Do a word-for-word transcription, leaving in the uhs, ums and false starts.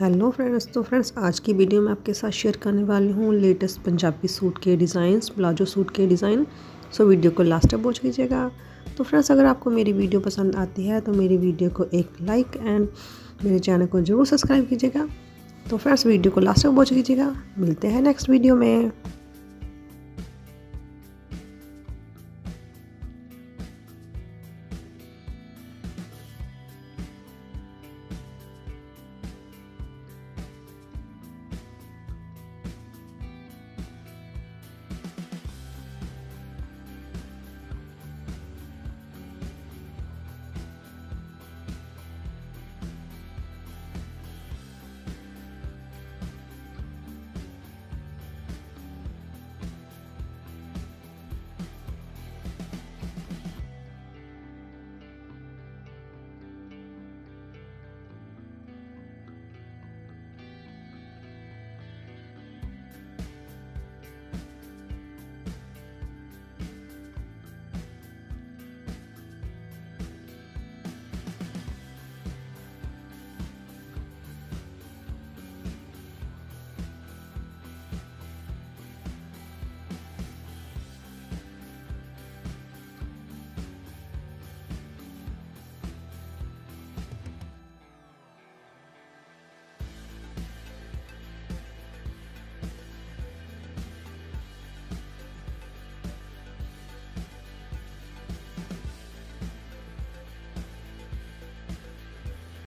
Hello friends, तो friends आज की वीडियो में आपके साथ शेयर करने वाली हूँ लेटेस्ट पंजाबी सूट के डिज़ाइंस, प्लाजो सूट के डिज़ाइन। सो वीडियो को लास्ट तक वॉच कीजिएगा। तो फ्रेंड्स अगर आपको मेरी वीडियो पसंद आती है तो मेरी वीडियो को एक लाइक एंड मेरे चैनल को ज़रूर सब्सक्राइब कीजिएगा। तो फ्रेंड्स वीडियो को लास्ट तक वॉच कीजिएगा। मिलते हैं नेक्स्ट वीडियो में।